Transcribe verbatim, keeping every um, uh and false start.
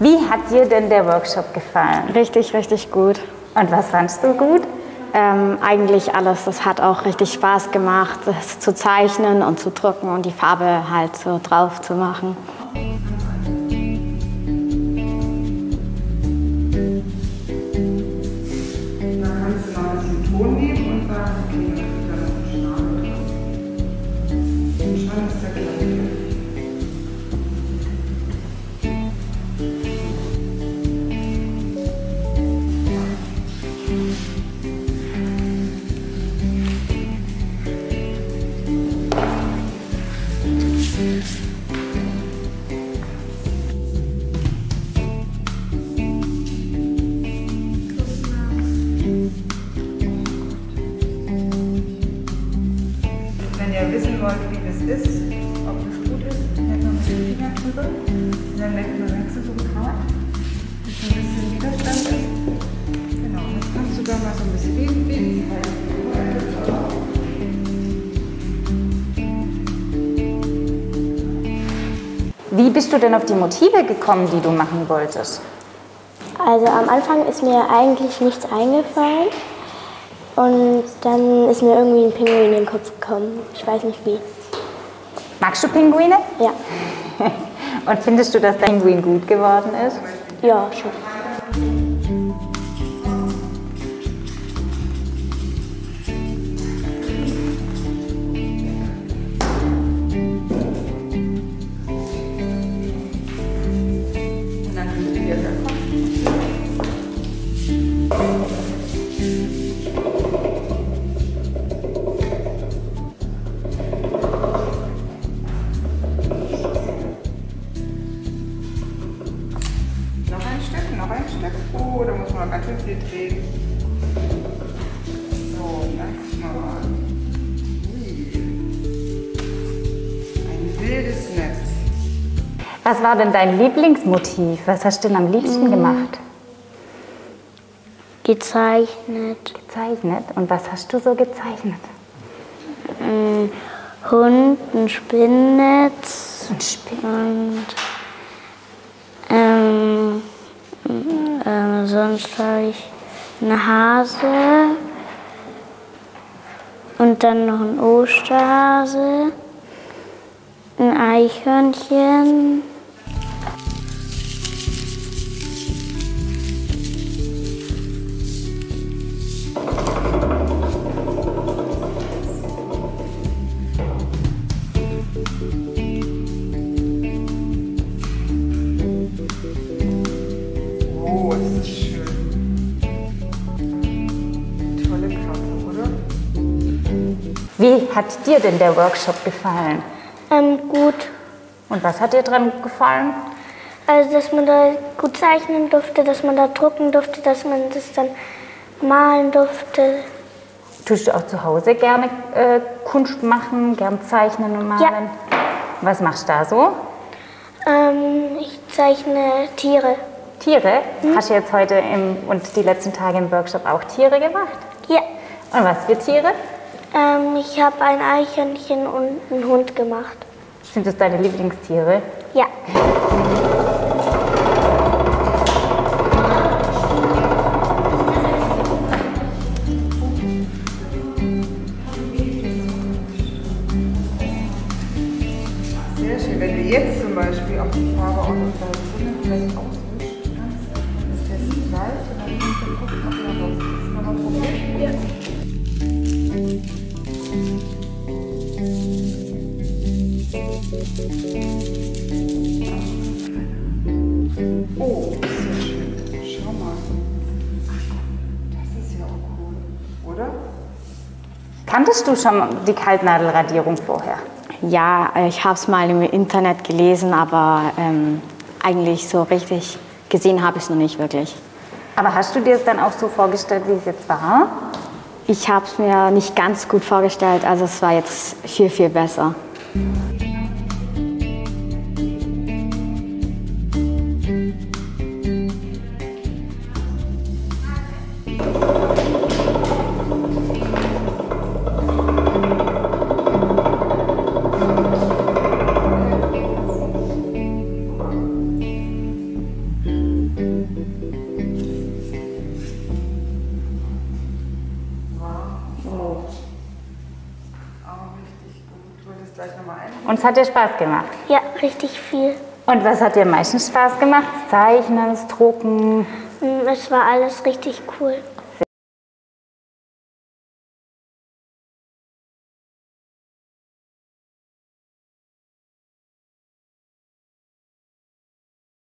Wie hat dir denn der Workshop gefallen? Richtig, richtig gut. Und was fandst du gut? Ähm, eigentlich alles. Das hat auch richtig Spaß gemacht, das zu zeichnen und zu drucken und die Farbe halt so drauf zu machen. Wenn ihr wissen wollt, wie das ist, ob das gut ist, hält man mit den Fingern drüber. Und dann lenkt man links so drauf, bis ein bisschen Widerstand ist. Genau, jetzt kannst du da mal so ein bisschen biegen. Wie bist du denn auf die Motive gekommen, die du machen wolltest? Also am Anfang ist mir eigentlich nichts eingefallen und dann ist mir irgendwie ein Pinguin in den Kopf gekommen. Ich weiß nicht wie. Magst du Pinguine? Ja. Und findest du, dass der Pinguin gut geworden ist? Ja, schon. Oh, da muss man ganz schön viel drehen. So, lass mal. Ui. Ein wildes Netz. Was war denn dein Lieblingsmotiv? Was hast du denn am liebsten Mhm. gemacht? Gezeichnet. Gezeichnet? Und was hast du so gezeichnet? Ein Hund, ein Spinnennetz. Ein Spiel. Und ähm, ähm, sonst habe ich eine Hase und dann noch ein Osterhase, ein Eichhörnchen. Oh, das ist schön. Tolle Karte, oder? Wie hat dir denn der Workshop gefallen? Ähm, gut. Und was hat dir dran gefallen? Also, dass man da gut zeichnen durfte, dass man da drucken durfte, dass man das dann malen durfte. Tust du auch zu Hause gerne äh, Kunst machen, gern zeichnen und malen? Ja. Was machst du da so? Ähm, ich zeichne Tiere. Tiere? Hast du jetzt heute im, und die letzten Tage im Workshop auch Tiere gemacht? Ja. Und was für Tiere? Ähm, ich habe ein Eichhörnchen und einen Hund gemacht. Sind das deine Lieblingstiere? Ja. Sehr schön. Wenn du jetzt zum Beispiel auch die Farbe auch noch da drinnen vielleicht auswischen kannst, dann ist das gleich und dann kannst du gucken, ob da was ist. Nochmal probieren? Ja. Oh, das ist ja schön. Schau mal. Das ist ja auch cool, oder? Kanntest du schon die Kaltnadelradierung vorher? Ja, ich habe es mal im Internet gelesen, aber ähm, eigentlich so richtig gesehen habe ich es noch nicht wirklich. Aber hast du dir es dann auch so vorgestellt, wie es jetzt war? Ich habe es mir nicht ganz gut vorgestellt, also es war jetzt viel, viel besser. das gleich nochmal ein. Und es hat dir Spaß gemacht? Ja, richtig viel. Und was hat dir am meisten Spaß gemacht? Das Zeichnen, das Drucken? Es war alles richtig cool.